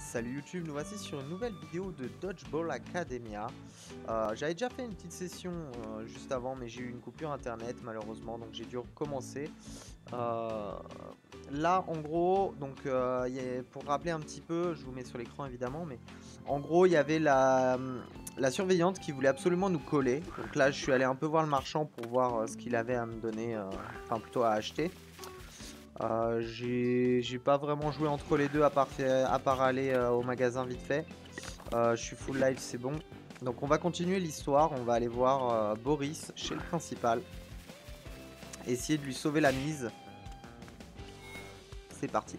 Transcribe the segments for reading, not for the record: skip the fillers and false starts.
Salut YouTube, nous voici sur une nouvelle vidéo de Dodgeball Academia. J'avais déjà fait une petite session juste avant, mais j'ai eu une coupure internet malheureusement, donc j'ai dû recommencer. Là en gros, donc pour rappeler un petit peu, je vous mets sur l'écran évidemment, mais en gros il y avait la surveillante qui voulait absolument nous coller. Donc là je suis allé un peu voir le marchand pour voir ce qu'il avait à me donner, enfin plutôt à acheter. J'ai pas vraiment joué entre les deux à part aller au magasin vite fait. Je suis full live, c'est bon. Donc on va continuer l'histoire, on va aller voir Boris chez le principal. Essayer de lui sauver la mise. C'est parti.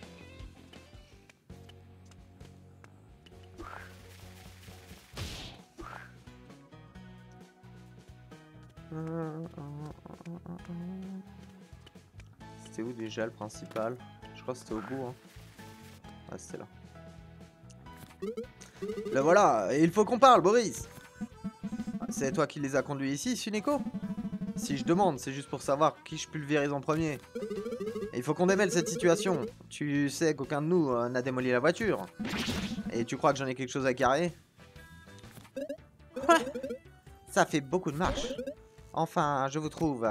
C'était où déjà le principal? Je crois que c'était au bout. Hein. Ah, c'était là. Le voilà, et il faut qu'on parle, Boris. C'est toi qui les as conduits ici, Suneko? Si je demande, c'est juste pour savoir qui je pulvérise en premier. Et il faut qu'on démêle cette situation. Tu sais qu'aucun de nous n'a démoli la voiture. Et tu crois que j'en ai quelque chose à carrer? Ça fait beaucoup de marche. Enfin, je vous trouve.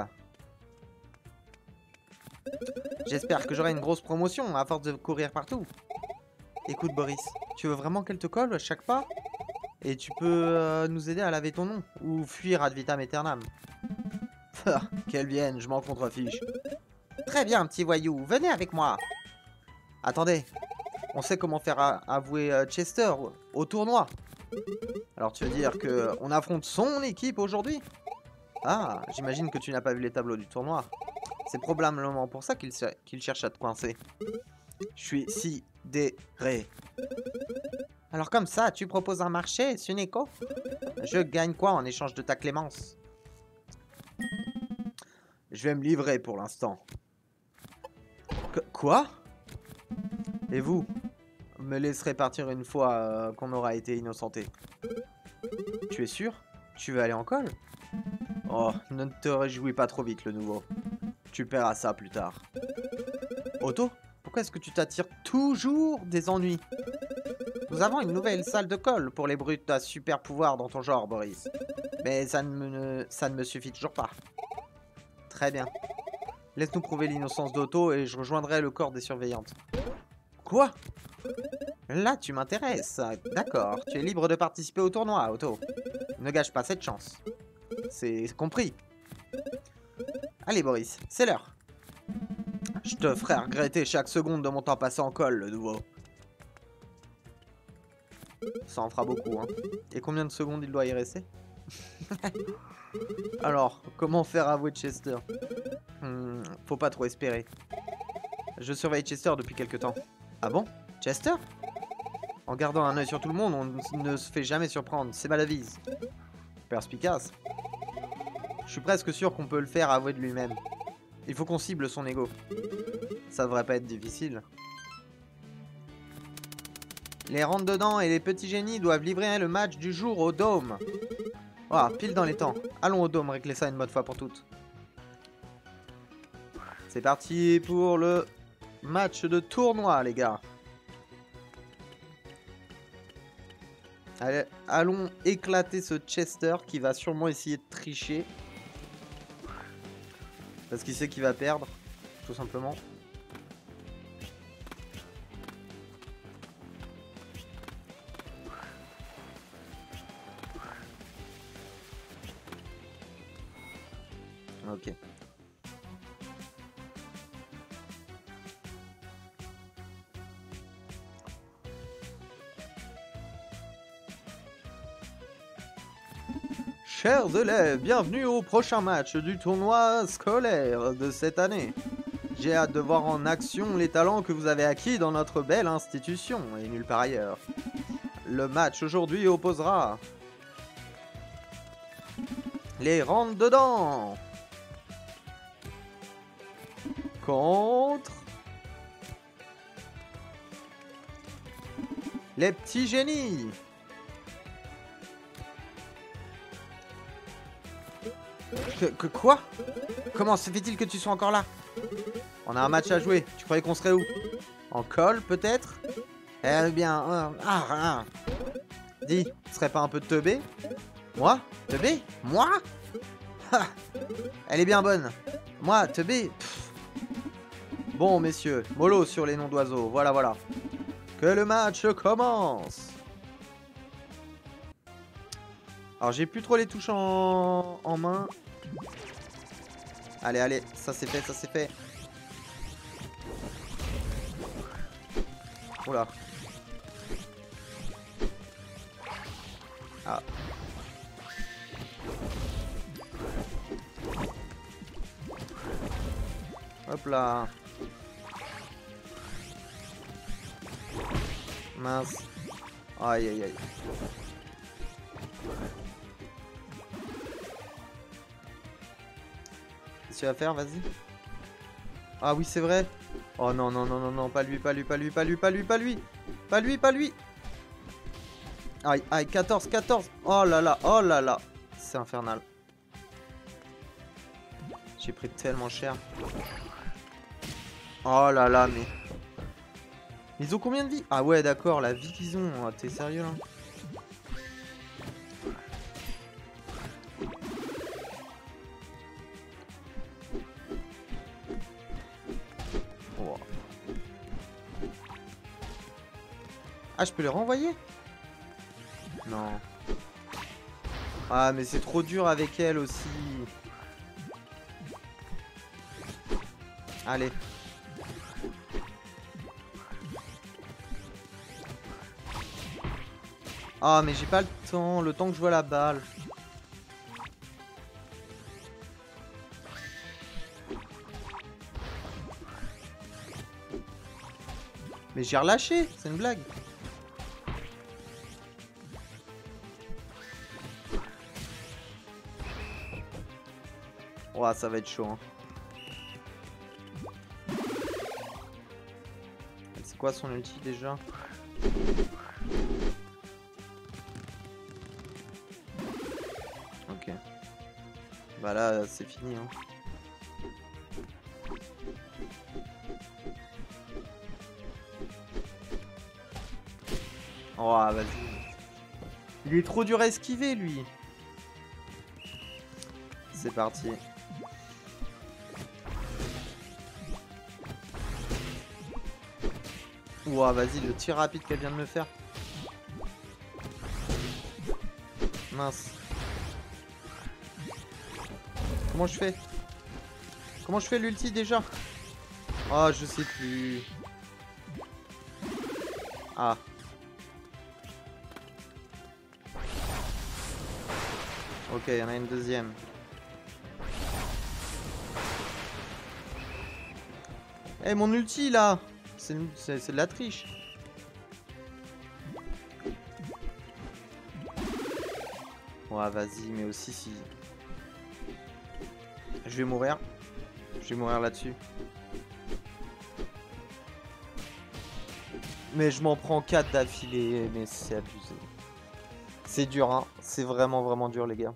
J'espère que j'aurai une grosse promotion à force de courir partout. Écoute Boris, tu veux vraiment qu'elle te colle à chaque pas? Et tu peux nous aider à laver ton nom, ou fuir ad vitam aeternam. Qu'elle vienne, je m'en contrefiche. Très bien, petit voyou, venez avec moi. Attendez, on sait comment faire avouer Chester au tournoi. Alors tu veux dire que on affronte son équipe aujourd'hui? Ah, j'imagine que tu n'as pas vu les tableaux du tournoi. C'est probablement pour ça qu'il cherche à te coincer. Je suis sidéré. Alors comme ça, tu proposes un marché, Suneko? Je gagne quoi en échange de ta clémence? Je vais me livrer pour l'instant. Quoi? Et vous? Me laisserez partir une fois qu'on aura été innocenté. Tu es sûr? Tu veux aller en colle? Oh, ne te réjouis pas trop vite, le nouveau. Tu paieras ça plus tard. Otto? Pourquoi est-ce que tu t'attires toujours des ennuis? Nous avons une nouvelle salle de colle pour les brutes à super pouvoir dans ton genre, Boris. Mais ça ne me suffit toujours pas. Très bien. Laisse-nous prouver l'innocence d'Otto et je rejoindrai le corps des surveillantes. Quoi? Là, tu m'intéresses. D'accord, tu es libre de participer au tournoi, Otto. Ne gâche pas cette chance. C'est compris. Allez, Boris, c'est l'heure. Je te ferai regretter chaque seconde de mon temps passé en colle, le nouveau. Ça en fera beaucoup, hein. Et combien de secondes il doit y rester? Alors, comment faire avouer Chester? Faut pas trop espérer. Je surveille Chester depuis quelque temps. Ah bon? Chester? En gardant un œil sur tout le monde, on ne se fait jamais surprendre. C'est malavise. Perspicace. Je suis presque sûr qu'on peut le faire avouer de lui-même. Il faut qu'on cible son ego. Ça devrait pas être difficile. Les rentre-dedans et les petits génies doivent livrer le match du jour au dôme. Ah, pile dans les temps. Allons au dôme régler ça une bonne fois pour toutes. C'est parti pour le match de tournoi, les gars. Allez, allons éclater ce Chester qui va sûrement essayer de tricher. Parce qu'il sait qu'il va perdre, tout simplement. Ok. Chers élèves, bienvenue au prochain match du tournoi scolaire de cette année. J'ai hâte de voir en action les talents que vous avez acquis dans notre belle institution et nulle part ailleurs. Le match aujourd'hui opposera les rentre-dedans contre les petits génies. Quoi? Comment se fait-il que tu sois encore là? On a un match à jouer. Tu croyais qu'on serait où? En colle, peut-être? Eh bien, dis, ce serait pas un peu de teubé? Moi? Teubé? Moi? Ha! Elle est bien bonne. Moi, teubé? Pff. Bon, messieurs, mollo sur les noms d'oiseaux. Voilà, voilà. Que le match commence. Alors, j'ai plus trop les touches en main. Allez, allez, ça c'est fait, ça c'est fait. Oula. Ah. Hop là. Mince. Aïe, aïe, aïe. Qu'est-ce que tu vas faire? Vas-y. Ah oui, c'est vrai. Oh non, non, non, non, non, pas lui, pas lui, pas lui, pas lui, pas lui, pas lui. Pas lui, pas lui. Aïe, aïe, 14, 14. Oh là là, oh là là. C'est infernal. J'ai pris tellement cher. Oh là là, mais... Ils ont combien de vie? Ah ouais, d'accord, la vie qu'ils ont. Oh, t'es sérieux, là? Oh. Ah, je peux les renvoyer? Non. Ah, mais c'est trop dur avec elle aussi. Allez. Ah, mais j'ai pas le temps que je vois la balle. Mais j'ai relâché, c'est une blague. Oh, ça va être chaud, hein. C'est quoi son ulti déjà? Ok. Bah là, c'est fini, hein. Oh, vas-y. Il est trop dur à esquiver, lui. C'est parti. Ouah, vas-y, le tir rapide qu'elle vient de me faire. Mince. Comment je fais? Comment je fais l'ulti déjà? Oh, je sais plus. Ah. Ok, il y en a une deuxième. Eh, mon ulti là! C'est de la triche. Ouais, vas-y, mais aussi si... Je vais mourir. Je vais mourir là-dessus. Mais je m'en prends 4 d'affilée, mais c'est abusé. C'est dur, hein. C'est vraiment, vraiment dur, les gars.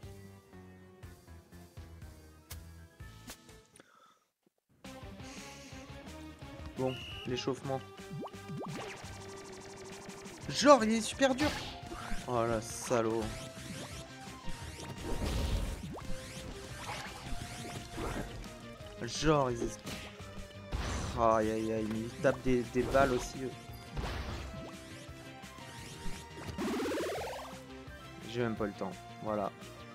Bon, l'échauffement. Genre, il est super dur. Oh la salaud. Genre, ils... Aïe, aïe, aïe. Ils tapent des balles aussi, eux. J'ai même pas le temps. Voilà.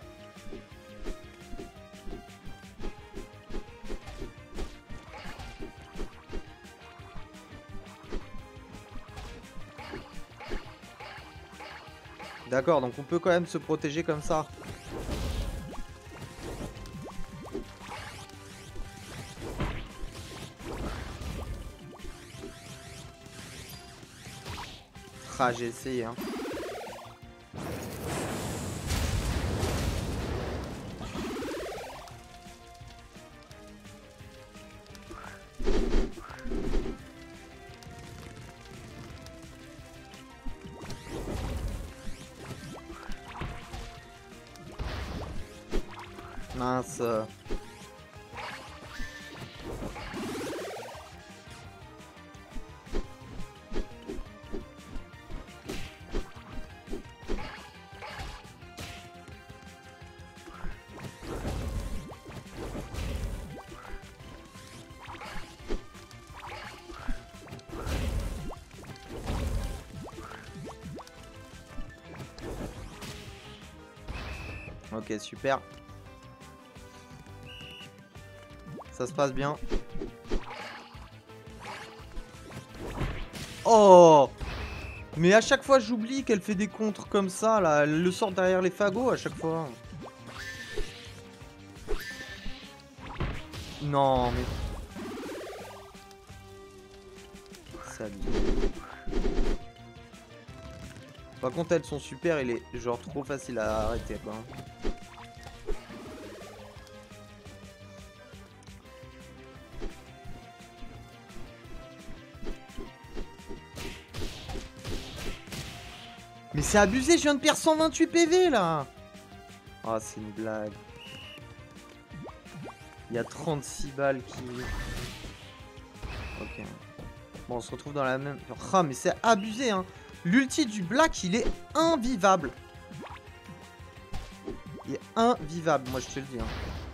D'accord, donc on peut quand même se protéger comme ça. Ah, j'ai essayé, hein. Mince. Ok, super. Ça se passe bien. Oh! Mais à chaque fois, j'oublie qu'elle fait des contres comme ça, là. Elle le sort derrière les fagots à chaque fois. Non, mais... Ça abuse. Par contre, elles sont super, il est genre trop facile à arrêter, quoi. Mais c'est abusé, je viens de perdre 128 PV, là. Ah, c'est une blague. Il y a 36 balles qui... Ok. Bon, on se retrouve dans la même... Ah, mais c'est abusé, hein. L'ulti du Black, il est invivable. Il est invivable, moi je te le dis. Hein.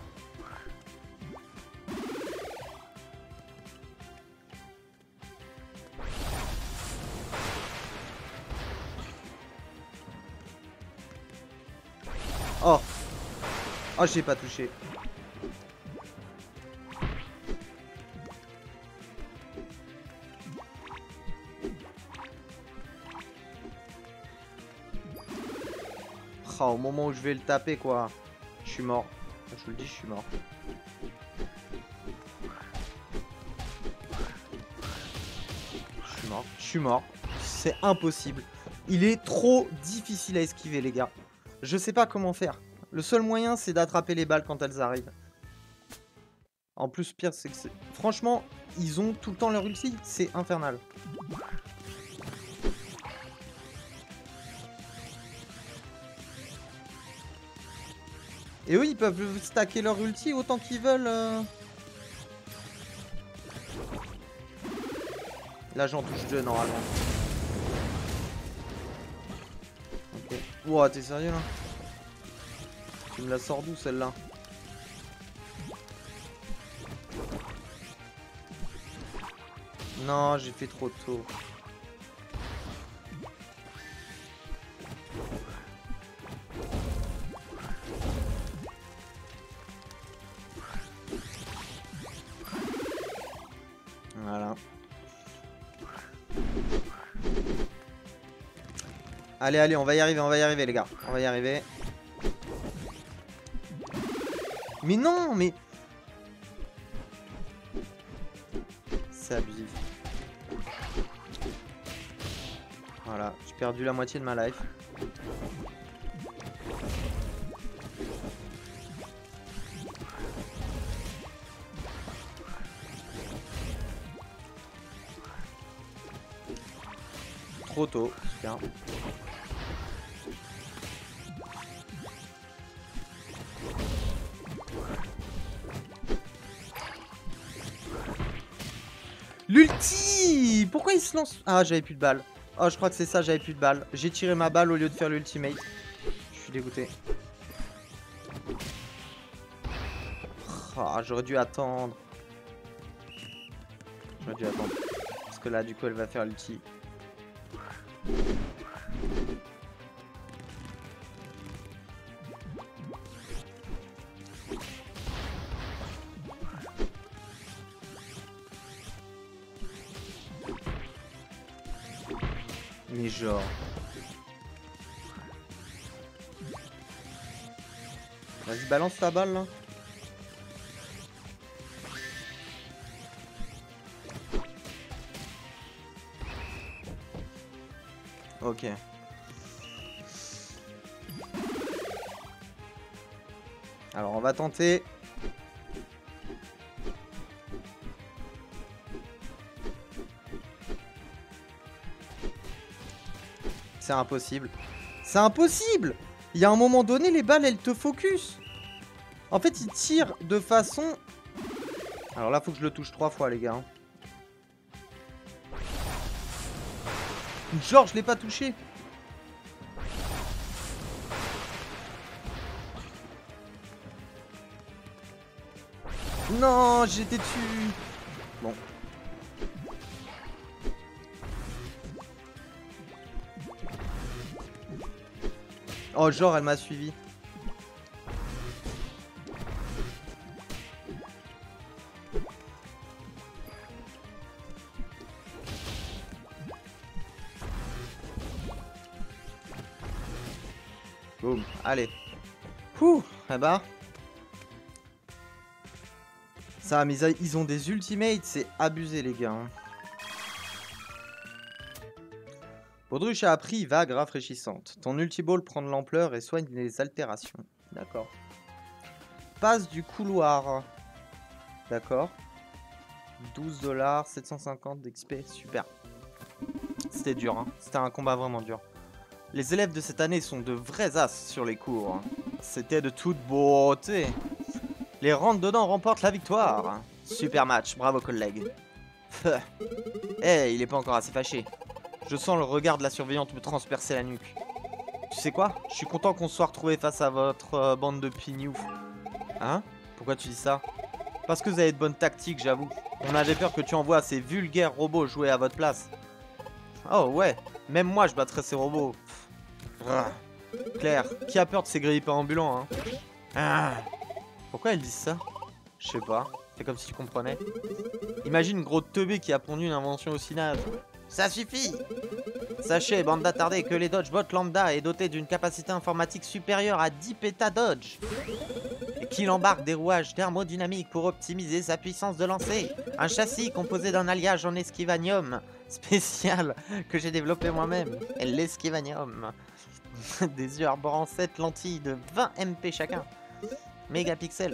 Oh. Oh, j'ai pas touché. Oh, au moment où je vais le taper, quoi. Je suis mort. Je vous le dis, je suis mort. Je suis mort. Je suis mort. C'est impossible. Il est trop difficile à esquiver, les gars. Je sais pas comment faire. Le seul moyen, c'est d'attraper les balles quand elles arrivent. En plus, pire, c'est que c'est... Franchement, ils ont tout le temps leur ulti. C'est infernal. Et eux, ils peuvent stacker leur ulti autant qu'ils veulent. Là, j'en touche deux, normalement. Ok. Ouah, t'es sérieux, là? Tu me la sors d'où, celle-là? Non, j'ai fait trop tôt. Voilà. Allez, allez, on va y arriver, les gars. On va y arriver. Mais non, mais... C'est abusif. Voilà, j'ai perdu la moitié de ma life. Trop tôt, super. L'ulti! Pourquoi il se lance? Ah, j'avais plus de balles. Oh, je crois que c'est ça, j'avais plus de balles. J'ai tiré ma balle au lieu de faire l'ultimate. Je suis dégoûté. Oh, j'aurais dû attendre. J'aurais dû attendre. Parce que là, du coup, elle va faire l'ulti. Mais genre... Vas-y, balance ta balle, là. Ok. Alors, on va tenter. C'est impossible. C'est impossible! Il y a un moment donné, les balles, elles te focus. En fait, ils tirent de façon... Alors là, faut que je le touche 3 fois, les gars. Genre, je l'ai pas touché. Non, j'étais dessus. Bon. Oh, genre, elle m'a suivi. Boum, allez. Ouh, eh ben. Ça, mais ils ont des ultimates, c'est abusé les gars. Hein. Baudruche a appris vague rafraîchissante. Ton ultiball prend de l'ampleur et soigne les altérations. D'accord. Passe du couloir. D'accord. 12 $, 750 d'XP, super. C'était dur, hein. C'était un combat vraiment dur. Les élèves de cette année sont de vrais as sur les cours. Hein. C'était de toute beauté. Les rentre-dedans remportent la victoire. Super match, bravo collègue. Eh, il est pas encore assez fâché. Je sens le regard de la surveillante me transpercer la nuque. Tu sais quoi? Je suis content qu'on se soit retrouvé face à votre bande de pignouf. Hein? Pourquoi tu dis ça? Parce que vous avez de bonnes tactiques, j'avoue. On avait peur que tu envoies ces vulgaires robots jouer à votre place. Oh ouais, même moi je battrais ces robots. Claire, qui a peur de ces grippes ambulants, hein? Ah. Pourquoi elle dit ça? Je sais pas. Fais comme si tu comprenais. Imagine une grosse teubé qui a pondu une invention aussi naze. Ça suffit! Sachez, bande d'attardés, que les Dodgebots lambda est doté d'une capacité informatique supérieure à 10 pétadodge. Et qu'il embarque des rouages thermodynamiques pour optimiser sa puissance de lancer. Un châssis composé d'un alliage en esquivanium spécial que j'ai développé moi-même. Et l'esquivanium. Des yeux arborant 7 lentilles de 20 MP chacun. Mégapixels.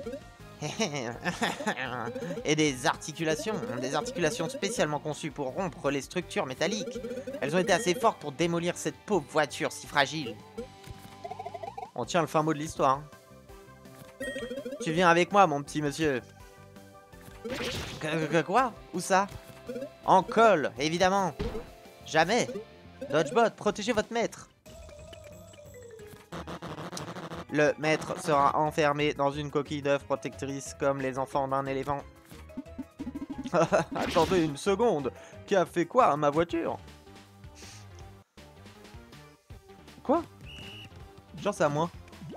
Et des articulations spécialement conçues pour rompre les structures métalliques. Elles ont été assez fortes pour démolir cette pauvre voiture si fragile. On tient le fin mot de l'histoire. Hein. Tu viens avec moi, mon petit monsieur. Quoi? Où ça? En colle, évidemment. Jamais. Dodgebot, protégez votre maître. Le maître sera enfermé dans une coquille d'œuf protectrice comme les enfants d'un éléphant. Attendez une seconde. Qui a fait quoi à ma voiture? Quoi? Genre c'est à moi.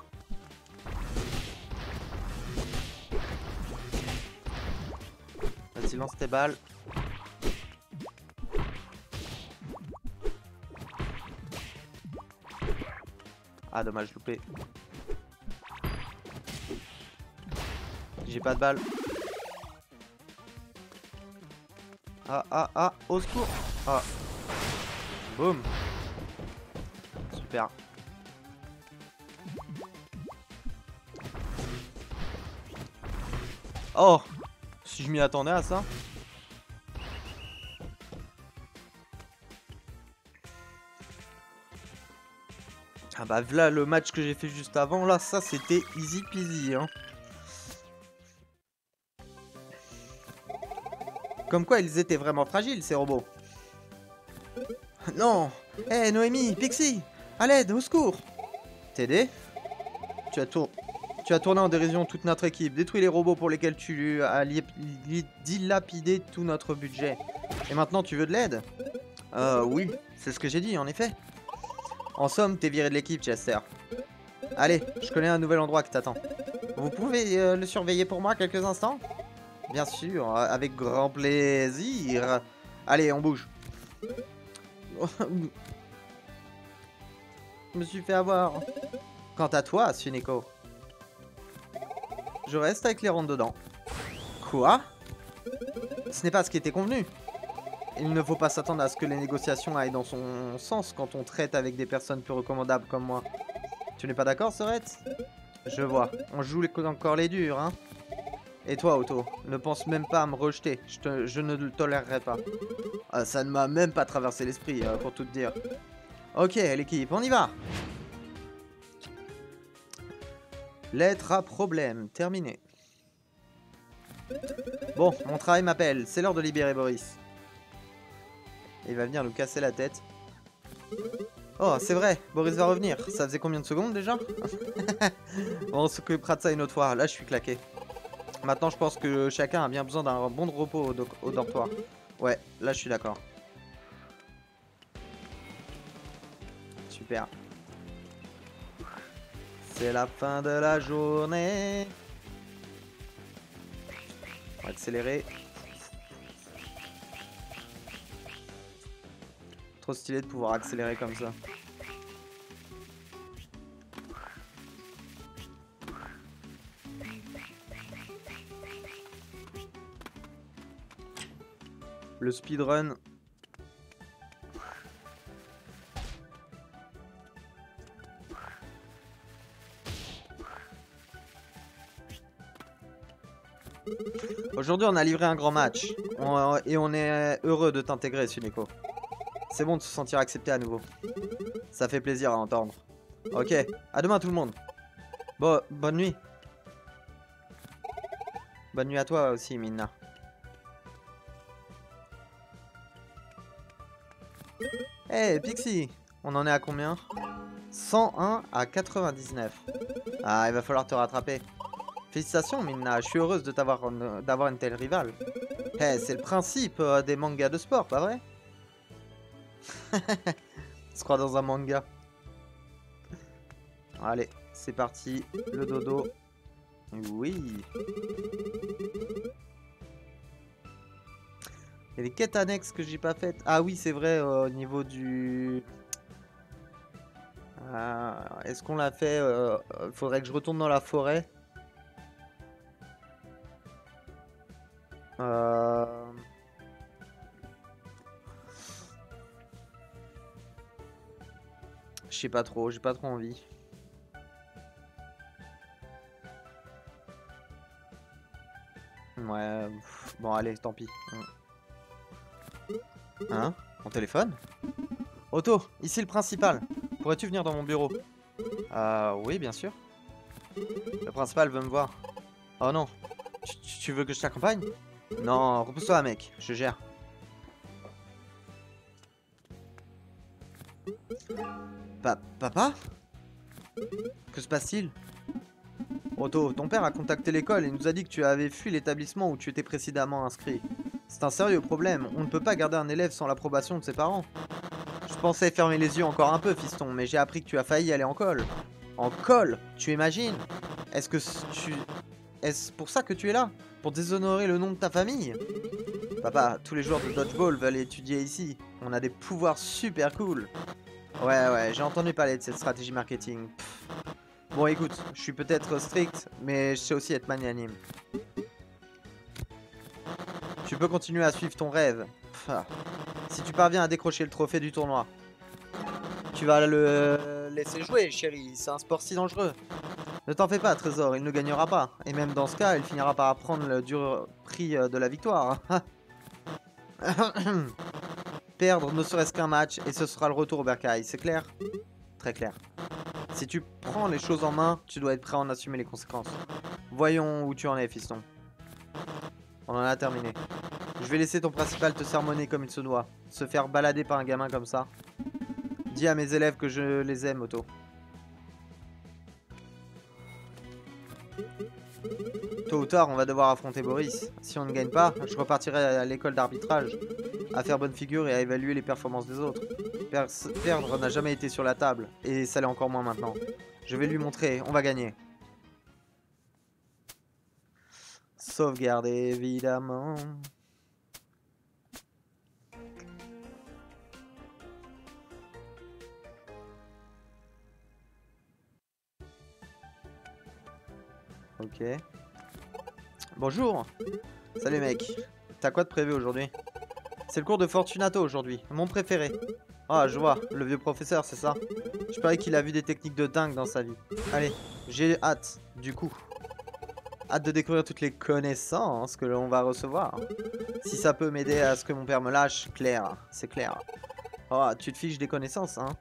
Vas-y, lance tes balles. Ah dommage, loupé. J'ai pas de balles. Ah, au secours. Ah. Boum. Super. Oh, si je m'y attendais à ça. Ah bah voilà le match que j'ai fait juste avant, là, ça c'était easy peasy, hein. Comme quoi ils étaient vraiment fragiles ces robots. Non. Hé hey, Noémie, Pixie, à l'aide, au secours. T'aider? Tu as tourné en dérision toute notre équipe, détruit les robots pour lesquels tu as dilapidé tout notre budget. Et maintenant tu veux de l'aide? Oui, c'est ce que j'ai dit en effet. En somme, t'es viré de l'équipe, Chester. Allez, je connais un nouvel endroit qui t'attend. Vous pouvez le surveiller pour moi quelques instants? Bien sûr, avec grand plaisir. Allez, on bouge. Je me suis fait avoir. Quant à toi, Suneko, je reste avec les rondes dedans. Quoi? Ce n'est pas ce qui était convenu. Il ne faut pas s'attendre à ce que les négociations aillent dans son sens quand on traite avec des personnes peu recommandables comme moi. Tu n'es pas d'accord, Sorette? Je vois. On joue encore les durs, hein? Et toi, Otto, ne pense même pas à me rejeter. Je ne le tolérerai pas. Ah, ça ne m'a même pas traversé l'esprit, pour tout te dire. Ok, l'équipe, on y va! Lettre à problème, terminé. Bon, mon travail m'appelle. C'est l'heure de libérer Boris. Il va venir nous casser la tête. Oh, c'est vrai, Boris va revenir. Ça faisait combien de secondes déjà? On s'occupera de ça une autre fois. Là, je suis claqué. Maintenant, je pense que chacun a bien besoin d'un bon repos au dortoir. Ouais, là, je suis d'accord. Super. C'est la fin de la journée. On va accélérer. Trop stylé de pouvoir accélérer comme ça. le speedrun. Aujourd'hui, on a livré un grand match. Et on est heureux de t'intégrer, Suneko. C'est bon de se sentir accepté à nouveau. Ça fait plaisir à entendre. Ok, à demain tout le monde. Bon, bonne nuit. Bonne nuit à toi aussi, Minna. Hey, Pixie, on en est à combien? 101 à 99. Ah, il va falloir te rattraper. Félicitations, Minna, je suis heureuse de d'avoir une telle rivale. Hey, c'est le principe des mangas de sport, pas vrai? On se croit dans un manga. Allez, c'est parti, le dodo. Oui. Il y a des quêtes annexes que j'ai pas faites. Ah oui, c'est vrai, au niveau du... Est-ce qu'on l'a fait? Faudrait que je retourne dans la forêt. Je sais pas trop, j'ai pas trop envie. Ouais, bon allez, tant pis. Hein? Mon téléphone? Otto, ici le principal. Pourrais-tu venir dans mon bureau? Oui, bien sûr. Le principal veut me voir. Oh non. Tu veux que je t'accompagne? Non, repousse-toi, mec. Je gère. Papa? Que se passe-t-il? Otto, ton père a contacté l'école et nous a dit que tu avais fui l'établissement où tu étais précédemment inscrit. C'est un sérieux problème. On ne peut pas garder un élève sans l'approbation de ses parents. Je pensais fermer les yeux encore un peu, fiston, mais j'ai appris que tu as failli aller en colle. En colle? Tu imagines? Est-ce pour ça que tu es là? Pour déshonorer le nom de ta famille? Papa, tous les joueurs de dodgeball veulent étudier ici. On a des pouvoirs super cool. Ouais, j'ai entendu parler de cette stratégie marketing. Pff. Bon, écoute, je suis peut-être strict, mais je sais aussi être magnanime. Tu peux continuer à suivre ton rêve. Pff. Si tu parviens à décrocher le trophée du tournoi, tu vas le laisser jouer, chérie. C'est un sport si dangereux. Ne t'en fais pas, Trésor, il ne gagnera pas. Et même dans ce cas, il finira par prendre le dur prix de la victoire. Perdre ne serait-ce qu'un match et ce sera le retour au bercail, c'est clair? Très clair. Si tu prends les choses en main, tu dois être prêt à en assumer les conséquences. Voyons où tu en es, fiston. On en a terminé. Je vais laisser ton principal te sermonner comme il se doit. Se faire balader par un gamin comme ça. Dis à mes élèves que je les aime, Otto. Tôt ou tard, on va devoir affronter Boris. Si on ne gagne pas, je repartirai à l'école d'arbitrage, à faire bonne figure et à évaluer les performances des autres. Perdre n'a jamais été sur la table, et ça l'est encore moins maintenant. Je vais lui montrer, on va gagner. Sauvegarder, évidemment. Ok. Bonjour. Salut mec. T'as quoi de prévu aujourd'hui? C'est le cours de Fortunato aujourd'hui, mon préféré. Ah, je vois, le vieux professeur, c'est ça. Je parie qu'il a vu des techniques de dingue dans sa vie. Allez, j'ai hâte, du coup. Hâte de découvrir toutes les connaissances que l'on va recevoir. Si ça peut m'aider à ce que mon père me lâche, clair, c'est clair. Oh, tu te fiches des connaissances, hein?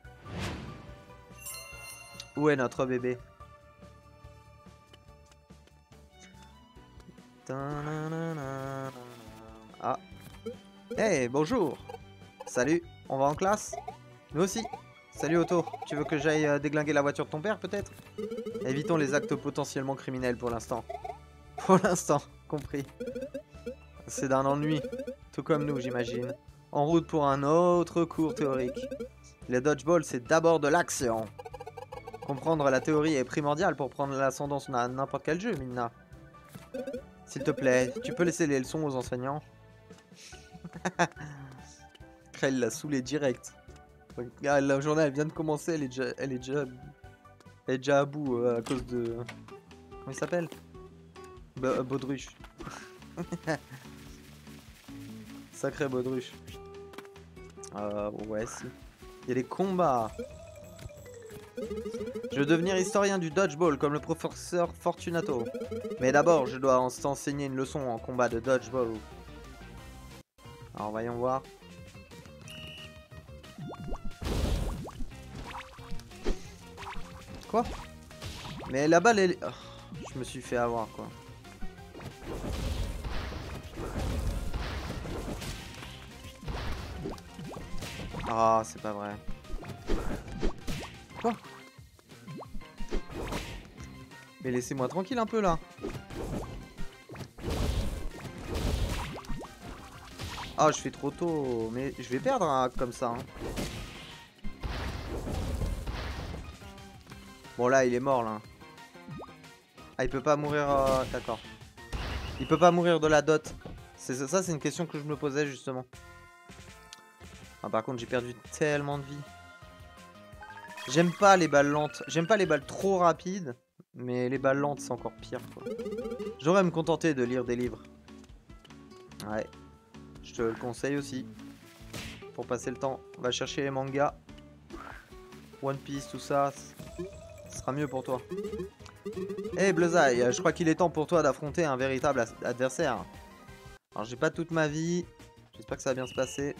Où est notre bébé? Ah. Hey, bonjour. Salut, on va en classe? Nous aussi. Salut Otto, tu veux que j'aille déglinguer la voiture de ton père peut-être? Évitons les actes potentiellement criminels pour l'instant. Pour l'instant, compris. C'est d'un ennui, tout comme nous j'imagine. En route pour un autre cours théorique. Le dodgeball c'est d'abord de l'action. Comprendre la théorie est primordial pour prendre l'ascendance à n'importe quel jeu, Minna. S'il te plaît, tu peux laisser les leçons aux enseignants? Elle l'a saoulé direct. Ah, la journée elle vient de commencer, elle est déjà à bout à cause de... Comment il s'appelle? Baudruche. Sacré baudruche. Ouais, si. Il y a des combats. Je veux devenir historien du dodgeball comme le professeur Fortunato. Mais d'abord, je dois t'enseigner une leçon en combat de dodgeball. Alors, voyons voir. Quoi? Mais la balle, elle... Oh, je me suis fait avoir, quoi. Ah, c'est pas vrai. Quoi? Mais laissez-moi tranquille un peu, là. Ah, je fais trop tôt. Mais je vais perdre hein, comme ça. Hein. Bon, là, il est mort, là. Ah, il peut pas mourir... D'accord. Il peut pas mourir de la dot. Ça, c'est une question que je me posais, justement. Ah, par contre, j'ai perdu tellement de vie. J'aime pas les balles lentes. J'aime pas les balles trop rapides. Mais les balles lentes, c'est encore pire, quoi. J'aurais à me contenter de lire des livres. Ouais. Je te le conseille aussi. Pour passer le temps. On va chercher les mangas. One Piece, tout ça. Ce sera mieux pour toi. Eh hey, Bleuzaï, je crois qu'il est temps pour toi d'affronter un véritable adversaire. Alors j'ai pas toute ma vie. J'espère que ça va bien se passer.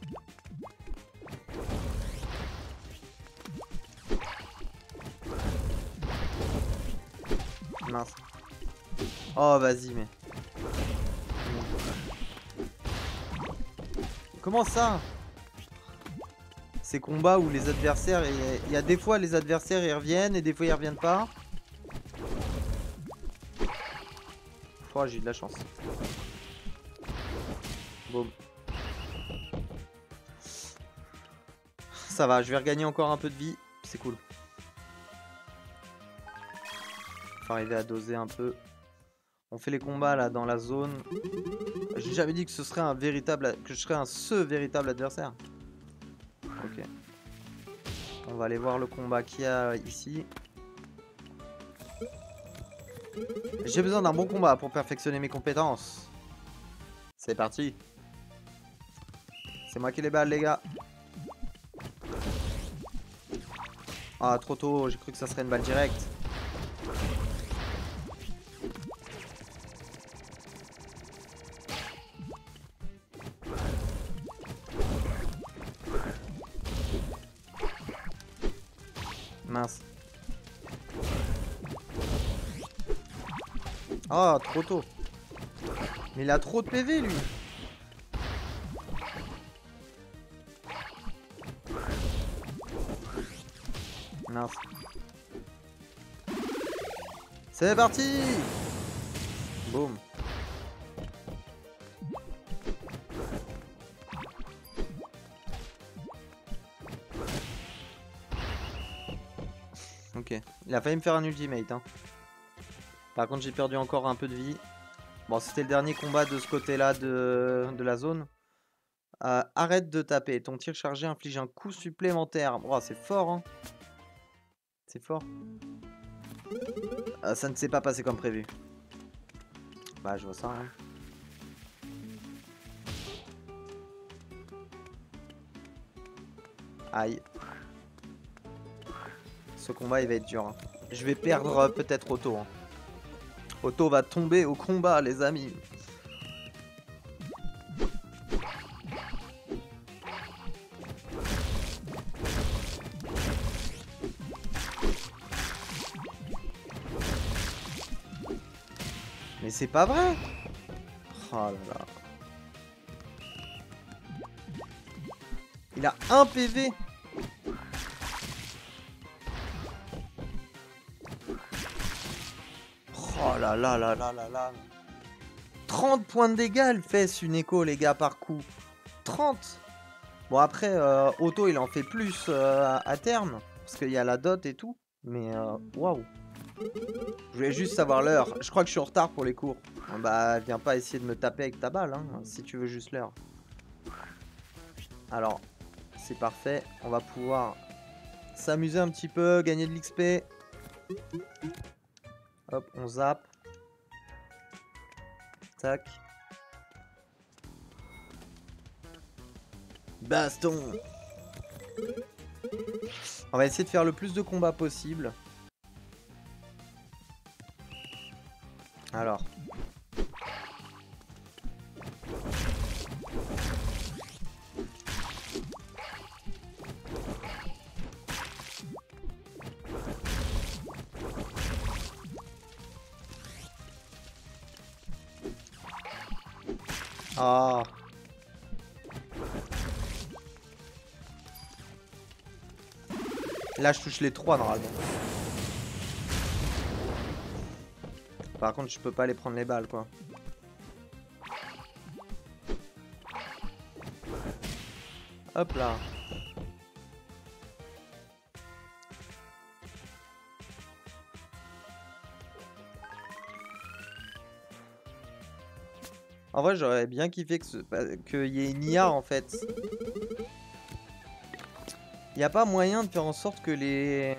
Mince. Oh vas-y mais. Comment ça? Ces combats où les adversaires... Il y a des fois les adversaires ils reviennent et des fois ils reviennent pas. Oh j'ai eu de la chance. Boum. Ça va, je vais regagner encore un peu de vie. C'est cool. Faut arriver à doser un peu. On fait les combats là dans la zone. J'ai jamais dit que ce serait un véritable... que je serais ce véritable adversaire. Ok. On va aller voir le combat qu'il y a ici. J'ai besoin d'un bon combat pour perfectionner mes compétences. C'est parti. C'est moi qui les balle les gars. Ah trop tôt, j'ai cru que ça serait une balle directe. Mince. Ah trop tôt. Mais il a trop de PV lui. Mince. C'est parti. Boum. Ok. Il a failli me faire un ultimate. Hein. Par contre j'ai perdu encore un peu de vie. Bon c'était le dernier combat de ce côté-là de la zone. Arrête de taper. Ton tir chargé inflige un coup supplémentaire. Oh, c'est fort hein. C'est fort. Ça ne s'est pas passé comme prévu. Bah je vois ça. Hein. Aïe. Ce combat il va être dur. Hein. Je vais perdre peut-être Otto. Hein. Otto va tomber au combat les amis. Mais c'est pas vrai. Oh là là. Il a un PV. Oh là là là là là là. 30 points de dégâts, elle fait une écho les gars par coup. 30. Bon après, Otto il en fait plus à terme. Parce qu'il y a la dot et tout. Mais waouh. Je voulais juste savoir l'heure. Je crois que je suis en retard pour les cours. Bah viens pas essayer de me taper avec ta balle hein, si tu veux juste l'heure. Alors, c'est parfait. On va pouvoir s'amuser un petit peu, gagner de l'XP. Hop, on zappe. Tac. Baston. On va essayer de faire le plus de combats possible. Alors. Ah. Là, je touche les 3 normalement. Par contre, je peux pas les prendre les balles, quoi. Hop là. En vrai, j'aurais bien kiffé qu'il y ait une IA, en fait. Il n'y a pas moyen de faire en sorte que les...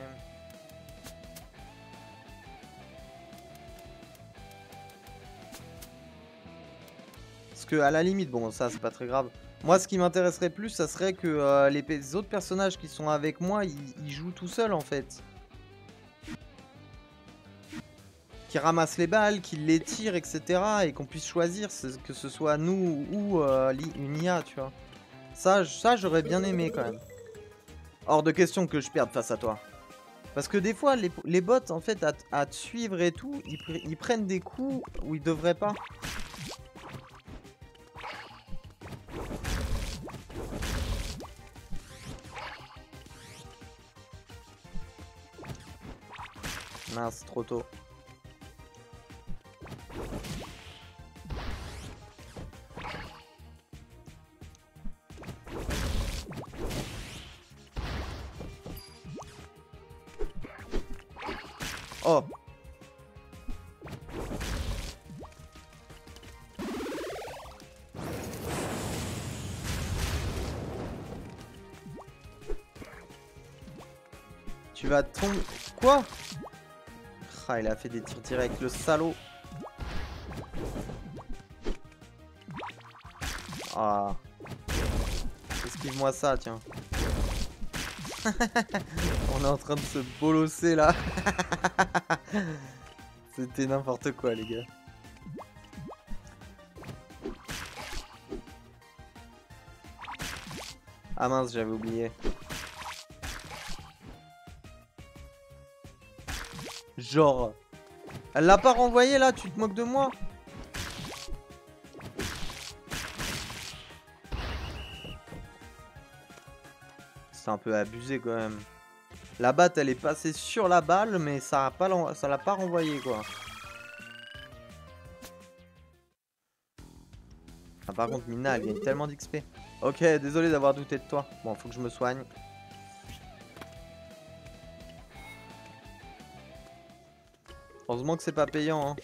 Parce que à la limite, bon, ça c'est pas très grave. Moi, ce qui m'intéresserait plus, ça serait que les autres personnages qui sont avec moi, ils jouent tout seuls, en fait. Qui ramassent les balles, qui les tirent, etc. Et qu'on puisse choisir que ce soit nous ou une IA, tu vois. Ça j'aurais bien aimé, quand même. Hors de question que je perde face à toi. Parce que des fois, les bots, en fait, à te suivre et tout, ils prennent des coups où ils devraient pas. Mince, trop tôt. Oh. Tu vas tomber... Quoi? Ah, il a fait des tirs directs, le salaud. Ah. Esquive-moi ça, tiens. On est en train de se bolosser là. C'était n'importe quoi, les gars. Ah mince, j'avais oublié. Genre... Elle l'a pas renvoyé là, tu te moques de moi? C'est un peu abusé quand même. La batte elle est passée sur la balle mais ça l'a pas renvoyé quoi. Ah, par contre Mina elle gagne tellement d'XP. Ok, désolé d'avoir douté de toi. Bon, faut que je me soigne. Heureusement que c'est pas payant, hein.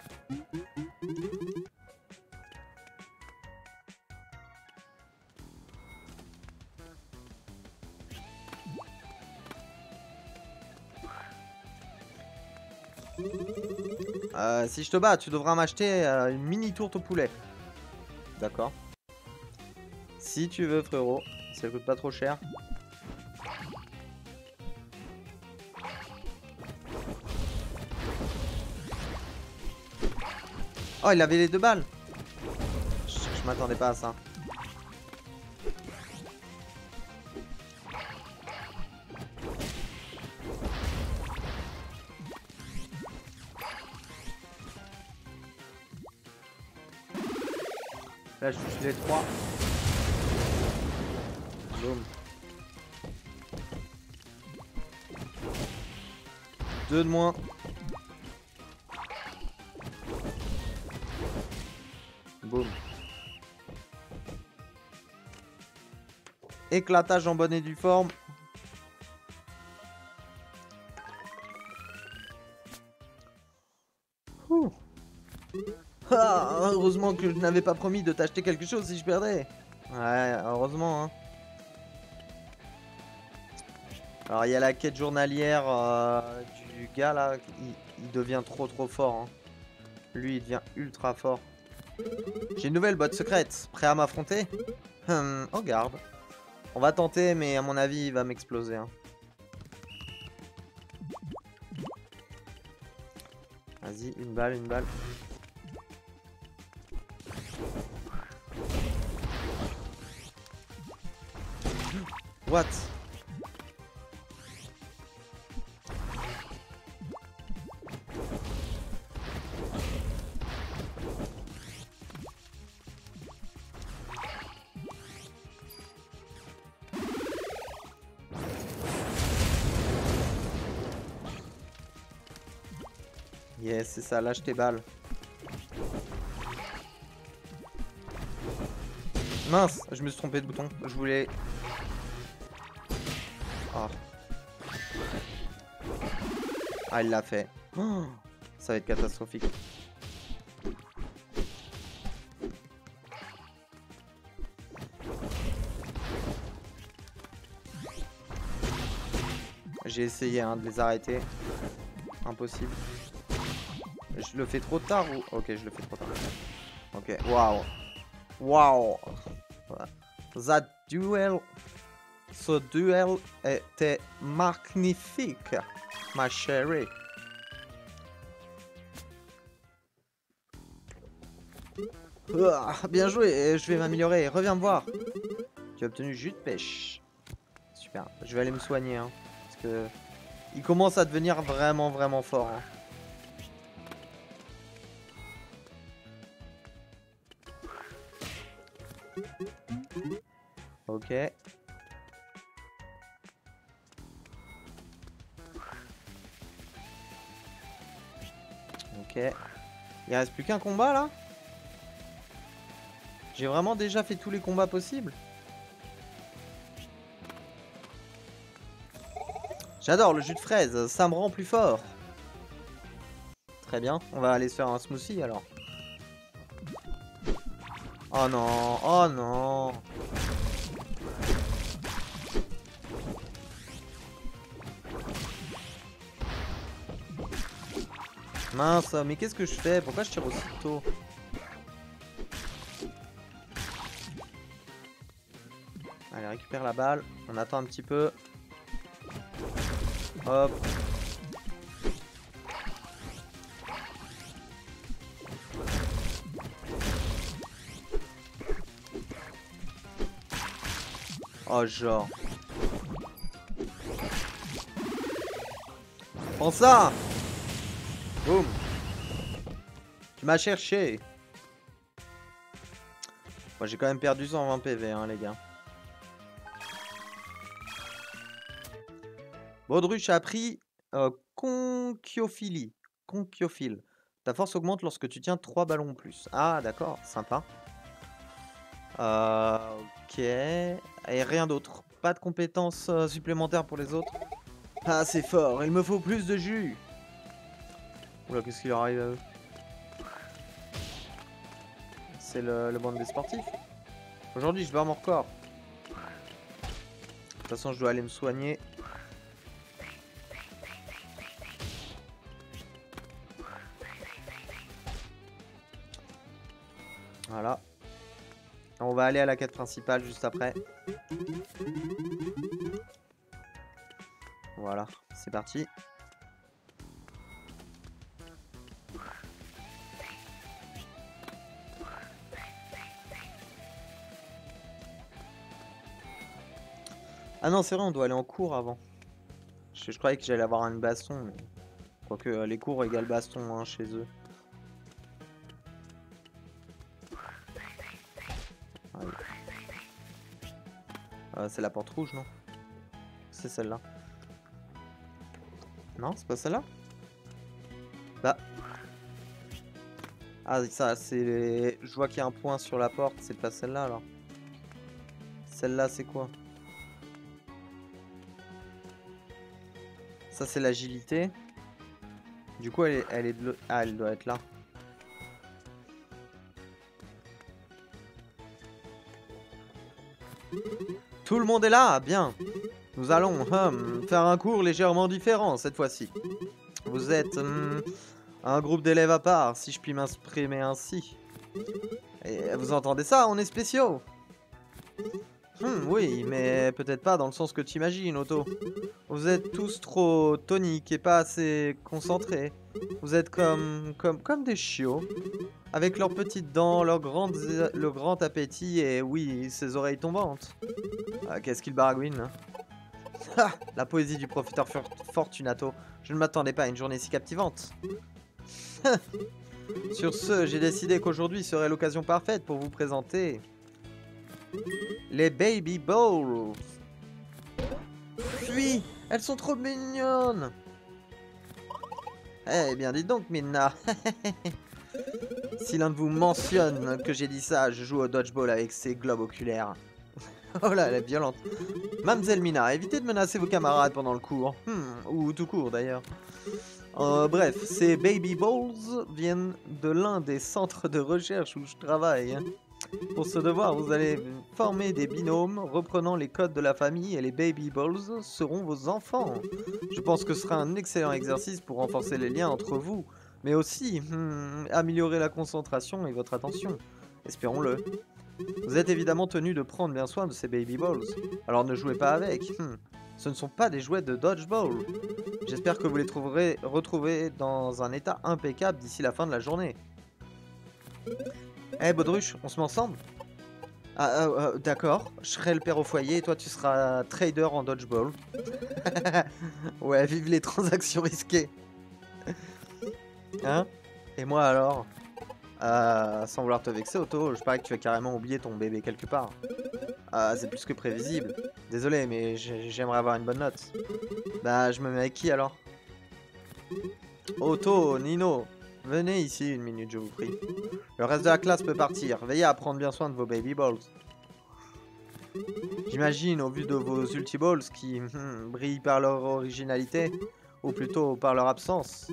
Si je te bats, tu devras m'acheter une mini tourte au poulet. D'accord. Si tu veux, frérot. Ça coûte pas trop cher. Oh, il avait les 2 balles. Je m'attendais pas à ça. Là, je touche les 3. Boum. 2 de moins. Boum. Éclatage en bonne et due forme. Ouh. Ah, heureusement que je n'avais pas promis de t'acheter quelque chose si je perdais. Ouais, heureusement, hein. Alors, il y a la quête journalière du gars, là. Il devient trop fort, hein. Lui, il devient ultra fort. J'ai une nouvelle botte secrète. Prêt à m'affronter? Oh, garde. On va tenter, mais à mon avis, il va m'exploser. Hein. Vas-y, une balle, une balle. What? Yes, c'est ça, lâche tes balles. Mince, je me suis trompé de bouton. Je voulais... Oh. Ah, il l'a fait. Oh, ça va être catastrophique. J'ai essayé hein, de les arrêter. Impossible. Je le fais trop tard ou... Ok, je le fais trop tard. Ok, waouh. Waouh. That duel... Ce duel était magnifique, ma chérie. Bien joué, je vais m'améliorer. Reviens me voir. Tu as obtenu jus de pêche. Super. Je vais aller me soigner. Hein, parce que il commence à devenir vraiment fort. Hein. Ok. Ok. Il reste plus qu'un combat là? J'ai vraiment déjà fait tous les combats possibles? J'adore le jus de fraise, ça me rend plus fort. Très bien, on va aller se faire un smoothie alors. Oh non, oh non. Mince, mais qu'est-ce que je fais? Pourquoi je tire aussi tôt? Allez, récupère la balle. On attend un petit peu. Hop. Oh, genre. Prends ça! Boum! Tu m'as cherché! Moi, j'ai quand même perdu 120 PV, hein, les gars. Baudruche a appris conchiophilie. Conchiophile. Ta force augmente lorsque tu tiens 3 ballons en plus. Ah, d'accord, sympa. Ok. Et rien d'autre. Pas de compétences supplémentaires pour les autres. Ah, c'est fort. Il me faut plus de jus. Oula, qu'est-ce qui leur arrive à eux? C'est le bande des sportifs. Aujourd'hui, je bats mon record. De toute façon, je dois aller me soigner. Voilà. On va aller à la quête principale juste après. Voilà, c'est parti. Ah non, c'est vrai, on doit aller en cours avant. Je croyais que j'allais avoir une baston. Mais... Quoique les cours égale baston hein, chez eux. C'est la porte rouge, non? C'est celle-là. Non, c'est pas celle-là? Bah. Ah, ça, c'est... Je vois qu'il y a un point sur la porte, c'est pas celle-là, alors. Celle-là, c'est quoi? Ça, c'est l'agilité. Du coup, elle est de l'autre... Ah, elle doit être là. Tout le monde est là, bien. Nous allons faire un cours légèrement différent cette fois-ci. Vous êtes un groupe d'élèves à part, si je puis m'exprimer ainsi. Et vous entendez ça, on est spéciaux. Oui, mais peut-être pas dans le sens que tu imagines, Otto. Vous êtes tous trop toniques et pas assez concentrés. Vous êtes comme des chiots, avec leurs petites dents, le grand appétit et oui, ses oreilles tombantes. Ah, qu'est-ce qu'il baragouine, hein. Ah, la poésie du profiteur Fortunato. Je ne m'attendais pas à une journée si captivante. Sur ce, j'ai décidé qu'aujourd'hui serait l'occasion parfaite pour vous présenter les Baby Bowls. Fuis, elles sont trop mignonnes. Eh bien, dites donc, Minna. Si l'un de vous mentionne que j'ai dit ça, je joue au dodgeball avec ses globes oculaires. Oh là, elle est violente. Mademoiselle Mina, évitez de menacer vos camarades pendant le cours. Ou tout court d'ailleurs. Bref, ces Baby Balls viennent de l'un des centres de recherche où je travaille. Pour ce devoir, vous allez former des binômes reprenant les codes de la famille et les Baby Balls seront vos enfants. Je pense que ce sera un excellent exercice pour renforcer les liens entre vous, mais aussi améliorer la concentration et votre attention. Espérons-le. Vous êtes évidemment tenu de prendre bien soin de ces Baby Balls, alors ne jouez pas avec. Ce ne sont pas des jouets de dodgeball. J'espère que vous les trouverez retrouvés dans un état impeccable d'ici la fin de la journée. Eh Baudruche, on se met ensemble? D'accord, je serai le père au foyer et toi tu seras trader en dodgeball. Ouais, vive les transactions risquées. Hein? Et moi alors? Sans vouloir te vexer, Otto, je parie que tu as carrément oublié ton bébé quelque part. C'est plus que prévisible. Désolé, mais j'aimerais avoir une bonne note. Bah, je me mets avec qui alors? Otto, Nino, venez ici une minute, je vous prie. Le reste de la classe peut partir. Veillez à prendre bien soin de vos baby balls. J'imagine, au vu de vos ultiballs qui brillent par leur originalité, ou plutôt par leur absence,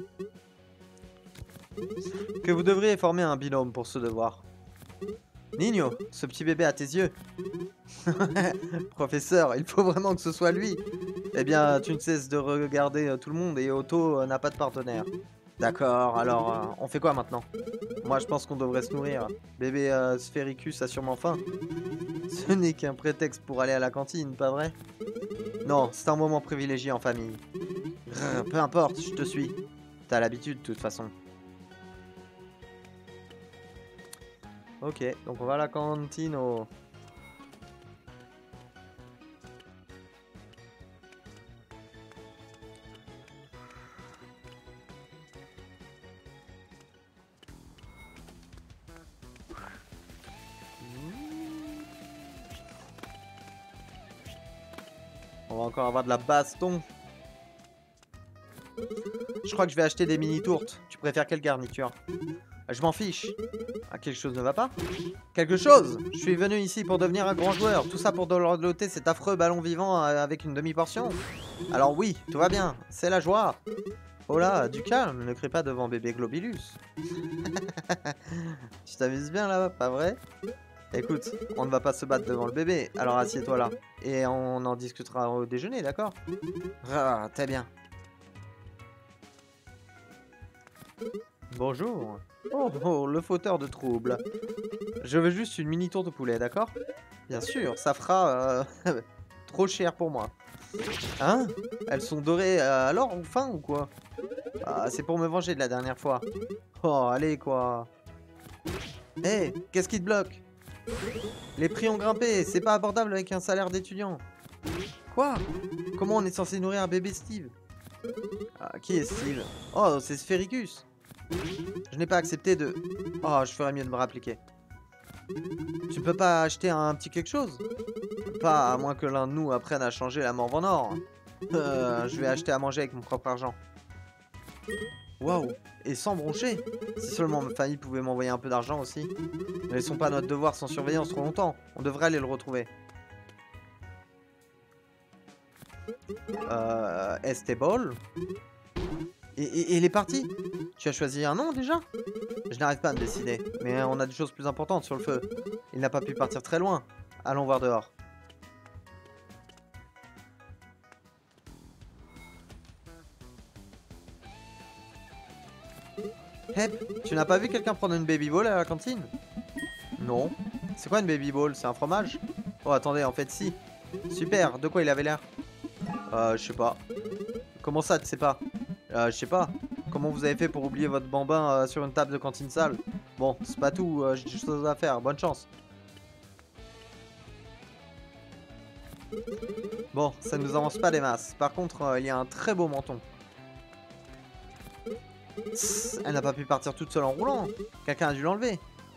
que vous devriez former un binôme pour ce devoir. Nino, ce petit bébé à tes yeux. Professeur, il faut vraiment que ce soit lui. Eh bien, tu ne cesses de regarder tout le monde et Otto n'a pas de partenaire. D'accord, alors on fait quoi maintenant? Moi je pense qu'on devrait se nourrir. Bébé Sphéricus a sûrement faim. Ce n'est qu'un prétexte pour aller à la cantine, pas vrai? Non, c'est un moment privilégié en famille. Peu importe, je te suis. T'as l'habitude de toute façon. Ok, donc on va à la cantine au... On va encore avoir de la baston. Je crois que je vais acheter des mini tourtes. Tu préfères quelle garniture? Je m'en fiche. Quelque chose ne va pas? Quelque chose? Je suis venu ici pour devenir un grand joueur. Tout ça pour downloader cet affreux ballon vivant avec une demi-portion. Alors oui, tout va bien. C'est la joie. Oh là, du calme. Ne crie pas devant bébé Globilus. Tu t'amuses bien là, pas vrai? Écoute, on ne va pas se battre devant le bébé. Alors assieds-toi là. Et on en discutera au déjeuner, d'accord? Ah, très bien. Bonjour. Oh, le fauteur de troubles. Je veux juste une mini tour de poulet, d'accord? Bien sûr, ça fera trop cher pour moi. Hein? Elles sont dorées alors ou fin ou quoi? C'est pour me venger de la dernière fois. Oh, allez quoi. Hé, qu'est-ce qui te bloque? Les prix ont grimpé, c'est pas abordable avec un salaire d'étudiant. Quoi? Comment on est censé nourrir un bébé Steve? Qui est Steve? Oh, c'est Sphéricus. Je n'ai pas accepté de... Oh, je ferais mieux de me rappliquer. Tu peux pas acheter un petit quelque chose? Pas à moins que l'un de nous apprenne à changer la morve en or. Je vais acheter à manger avec mon propre argent. Waouh! Et sans broncher? Si seulement ma famille pouvait m'envoyer un peu d'argent aussi. Ne laissons pas notre devoir sans surveillance trop longtemps. On devrait aller le retrouver. Estebol? Et il est parti? Tu as choisi un nom déjà? Je n'arrive pas à me décider, mais on a des choses plus importantes sur le feu. Il n'a pas pu partir très loin. Allons voir dehors. Hep, tu n'as pas vu quelqu'un prendre une baby ball à la cantine? Non. C'est quoi une baby ball? C'est un fromage? Oh, attendez, en fait, si. Super, de quoi il avait l'air? Je sais pas. Comment ça, tu sais pas? Je sais pas. Comment vous avez fait pour oublier votre bambin sur une table de cantine sale? Bon, c'est pas tout, j'ai des choses à faire. Bonne chance. Bon, ça ne nous avance pas des masses. Par contre, il y a un très beau menton. Tss, elle n'a pas pu partir toute seule en roulant. Quelqu'un a dû l'enlever.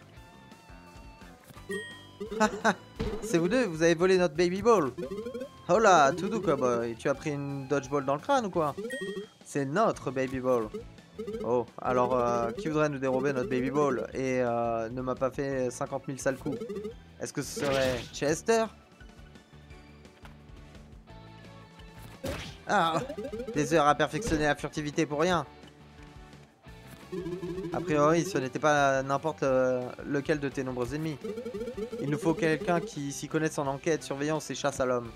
C'est vous deux, vous avez volé notre baby ball. Oh là, tout doux cowboy. Tu as pris une dodgeball dans le crâne ou quoi? C'est notre baby ball. Oh, alors qui voudrait nous dérober notre baby ball et ne m'a pas fait 50 000 sales coups? Est-ce que ce serait Chester? Ah, des heures à perfectionner la furtivité pour rien. A priori, ce n'était pas n'importe lequel de tes nombreux ennemis. Il nous faut quelqu'un qui s'y connaisse en enquête, surveillance et chasse à l'homme.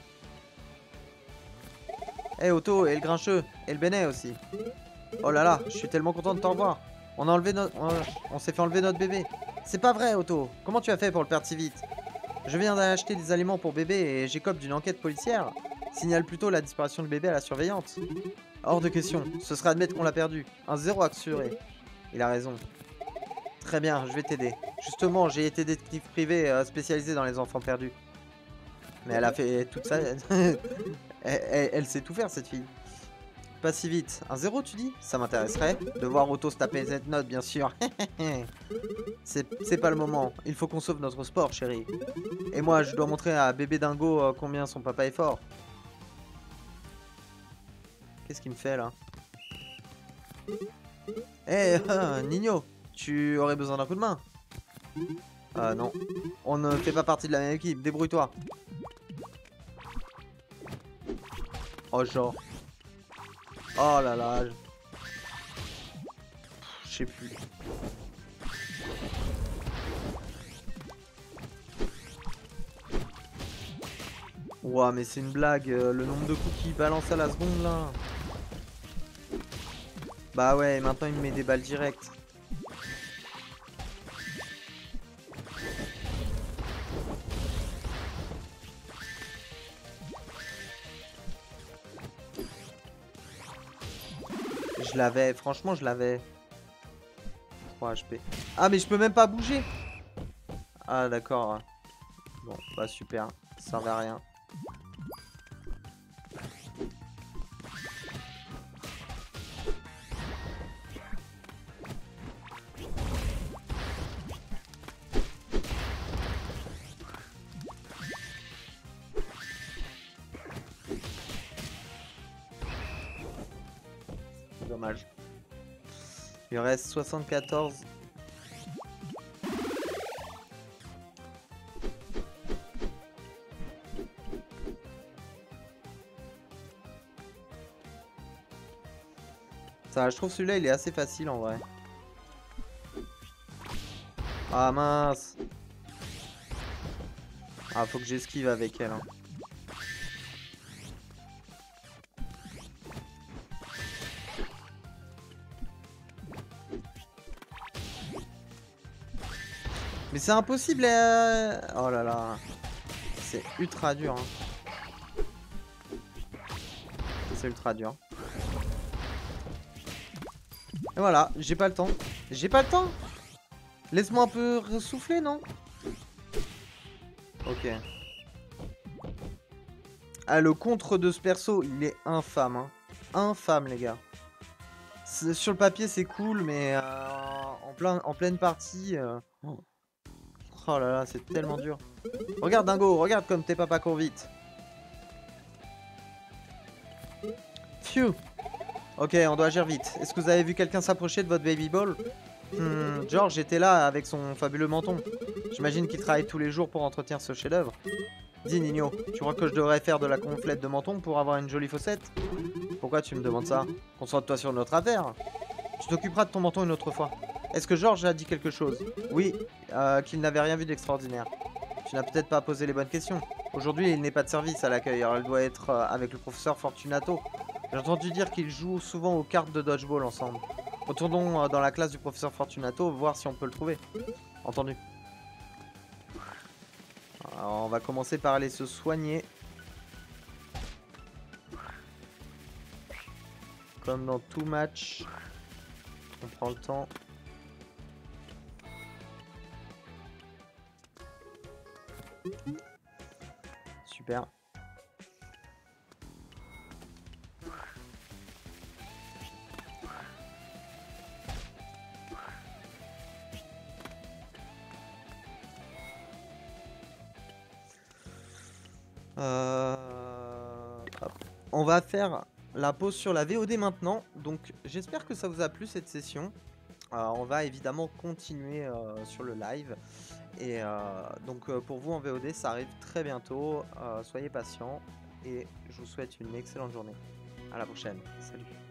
Eh Otto, et le grincheux, et le bénet aussi. Oh là là, je suis tellement content de t'en revoir. On a enlevé on s'est fait enlever notre bébé. C'est pas vrai, Otto. Comment tu as fait pour le perdre si vite? Je viens d'acheter des aliments pour bébé et j'écope d'une enquête policière. Signale plutôt la disparition du bébé à la surveillante. Hors de question. Ce sera admettre qu'on l'a perdu. Un zéro assuré. Il a raison. Très bien, je vais t'aider. Justement, j'ai été détective privé spécialisé dans les enfants perdus. Mais elle a fait toute ça. Elle sait tout faire, cette fille. Pas si vite. Un zéro, tu dis? Ça m'intéresserait. De voir Otto se taper cette note, bien sûr. C'est pas le moment. Il faut qu'on sauve notre sport, chérie. Et moi, je dois montrer à bébé dingo combien son papa est fort. Qu'est-ce qu'il me fait, là? Eh, Nino, tu aurais besoin d'un coup de main? Non. On ne fait pas partie de la même équipe. Débrouille-toi. Oh, genre. Oh là là. Je sais plus. Ouah, mais c'est une blague. Le nombre de coups qu'il balance à la seconde, là. Bah ouais, maintenant il me met des balles directes. Je l'avais, franchement je l'avais. 3 HP. Ah mais je peux même pas bouger. Ah d'accord. Bon, bah super. Ça servait à rien. Dommage. Il reste 74. Ça, je trouve celui-là il est assez facile en vrai. Ah mince. Ah faut que j'esquive avec elle. Hein. Mais c'est impossible. Oh là là. C'est ultra dur. Hein. C'est ultra dur. Et voilà, j'ai pas le temps. J'ai pas le temps. Laisse-moi un peu ressouffler, non? Ok. Ah, le contre de ce perso, il est infâme. Hein. Infâme, les gars. Sur le papier, c'est cool, mais en pleine partie... Oh là là, c'est tellement dur. Regarde, Dingo, regarde comme tes papas courent vite. Phew. Ok, on doit agir vite. Est-ce que vous avez vu quelqu'un s'approcher de votre baby ball? George était là avec son fabuleux menton. J'imagine qu'il travaille tous les jours pour entretenir ce chef-d'œuvre. Dis Nino, tu crois que je devrais faire de la gonflette de menton pour avoir une jolie fossette? Pourquoi tu me demandes ça? Concentre-toi sur notre affaire. Tu t'occuperas de ton menton une autre fois. Est-ce que George a dit quelque chose? Oui, qu'il n'avait rien vu d'extraordinaire. Tu n'as peut-être pas posé les bonnes questions. Aujourd'hui, il n'est pas de service à l'accueil, alors il doit être avec le professeur Fortunato. J'ai entendu dire qu'ils jouent souvent aux cartes de dodgeball ensemble. Retournons dans la classe du professeur Fortunato, voir si on peut le trouver. Entendu. Alors, on va commencer par aller se soigner. Comme dans tout match, on prend le temps. Super. Hop. On va faire la pause sur la VOD maintenant. Donc j'espère que ça vous a plu cette session. On va évidemment continuer sur le live. Et donc pour vous en VOD, ça arrive très bientôt. Soyez patients et je vous souhaite une excellente journée. À la prochaine. Salut.